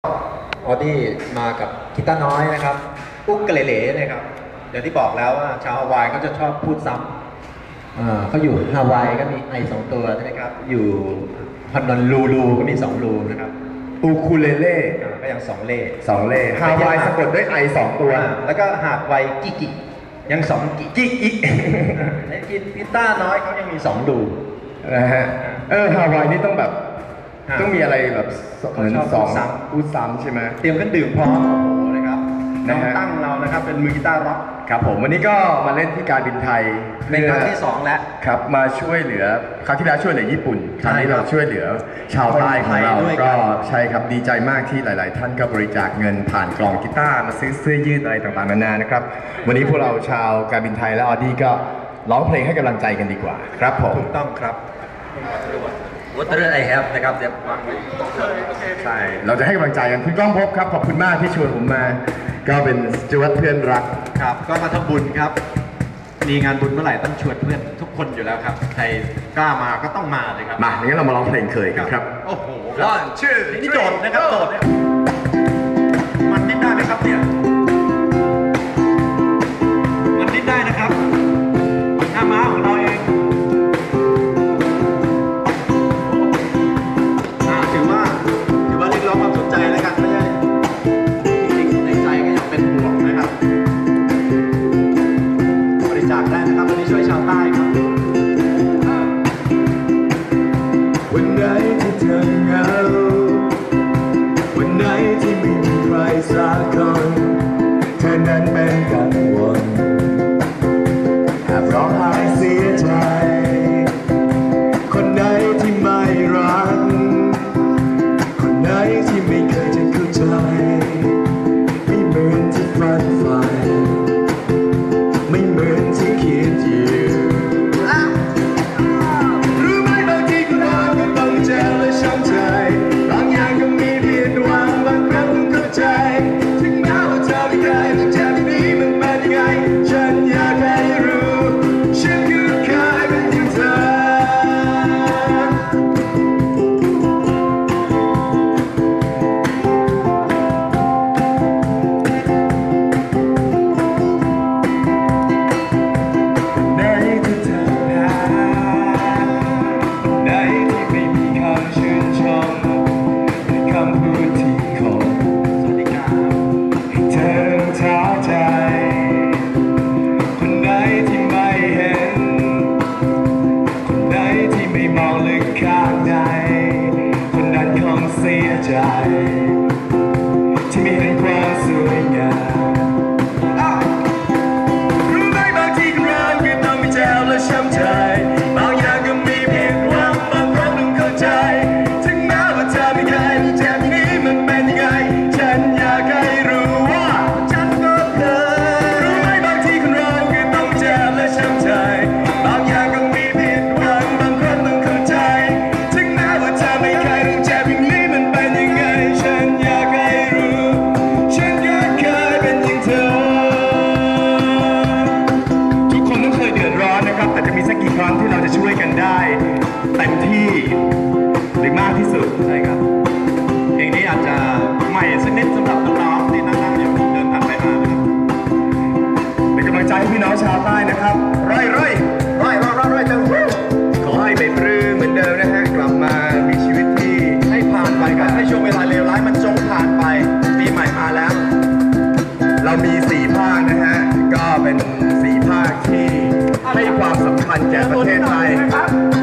ออดี้มากับกีตาร์น้อยนะครับอุ๊กกะเหล่ๆนะครับอย่างที่บอกแล้วว่าชาวฮาวายเขาจะชอบพูดซ้ำเขาอยู่ฮาวายก็มีไอ2ตัวใช่ไหมครับอยู่ฮอนอลูลูก็มี2รูนะครับอูคูเลเล่ก็ยัง2 เล่ฮาวายสะกดด้วยไอ2ตัวแล้วก็หาดไวกิกิยัง2กิกิไอ้กีตาร์น้อยเขายังมี2 รูนะฮะฮาวายนี่ต้องแบบต้องมีอะไรแบบเหมือน2พูดซ้ำใช่ไหมเตรียมเครื่องดื่มพร้อมโอ้โหนะครับน้องตั้งเรานะครับเป็นมือกีตาร์ร็อกครับผมวันนี้ก็มาเล่นที่การบินไทยเป็นครั้งที่2แล้วครับมาช่วยเหลือคราวที่แล้วช่วยเหลือญี่ปุ่นคราวนี้เราช่วยเหลือชาวใต้ของเราก็ใช่ครับดีใจมากที่หลายๆท่านก็บริจาคเงินผ่านกล่องกีตาร์มาซื้อเสื้อยืดอะไรต่างๆนานานะครับวันนี้พวกเราชาวการบินไทยและออดี้ก็ร้องเพลงให้กำลังใจกันดีกว่าครับผมถูกต้องครับWater I have นะครับเดี๋ยวใช่เราจะให้กำลังใจกันคุณก้องภพครับขอบคุณมากที่ชวนผมมาก็เป็นจวดเพื่อนรักครับก็มาทำบุญครับมีงานบุญเมื่อไหร่ต้องชวนเพื่อนทุกคนอยู่แล้วครับใครกล้ามาก็ต้องมาเลยครับมาอย่างนั้นเรามาร้องเพลงเคยกันครับโอ้โหว่าชื่อนี่โจทย์นะครับโจทย์เนี่ยมันดิ้นได้ไหมครับเนี่ยมันดิ้นได้นะครับหน้าม้าของเราเองถือว่าเรียกร้องความสนใจแล้วกันไม่ใช่จริงๆในใจก็ยังเป็นห่วงนะครับบริจาคได้นะครับวันนี้ช่วยชาวใต้ครับวันไหนที่เธอเหงาวันไหนที่ไม่มีใครสักคนเธอนั้นเป็นกังวลแอบร้องไห้เสียใจคนไหนที่ไม่รักคนไหนที่ไม่เคยจะเข้าใจไม่เหมือนที่ฝันใฝ่ไม่เหมือนที่คิดอยู่รู้ไหมบางทีคนเราก็ต้องเจ็บและช้ำใจบางอย่างก็มีผิดหวังบางครั้งต้องเข้าใจถึงแม้ว่าเธอไม่เคยต้องเจ็บแบบนี้มันเป็นยังไงฉันอยากให้รู้ฉันก็เคยเป็นอย่างเธอที่ไม่เห็นความสวยงามรู้ไหมบางทีคนเราก็ต้องมีเจ็บและช้ำใจบางอย่างก็มีผิดหวังบางครั้งต้องเข้าใจถึงแม้ว่าเธอไม่เคยต้องเจ็บนี้มันเป็นยังไงฉันอยากให้รู้ว่าฉันก็เคยรู้ไหมบางทีคนเราก็ต้องเจ็บและช้ำใจบางอย่างก็มีผิดหวังบางครั้งต้องเข้าใจถึงแม้ว่าเธอไม่เคยต้องเจ็บอย่างนี้มันเป็นยังไงฉันอยากให้รู้ฉันก็เคยเป็นอย่างเธอทุกคนต้องเคยเดือดร้อนนะครับแต่จะมีสักกี่ครั้งที่เราจะช่วยกันได้เต็มที่หรือมากที่สุดใช่ครับเพลงนี้อาจจะใหม่สักนิดสำหรับน้องๆที่นั่งอยู่เดินผ่านไปมานะครับเป็นกำลังใจให้พี่น้องชาวใต้นะครับร่อยจังขอให้ไม่ปลื้มเหมือนเดิมนะฮะกลับมามีชีวิตที่ให้ผ่านไปกันให้ช่วงเวลาเลวร้ายมันจงผ่านไปปีใหม่มาแล้วเรามี4 ภาคนะฮะก็เป็น4 ภาคที่ให้ความสำคัญแก่ประเทศไทย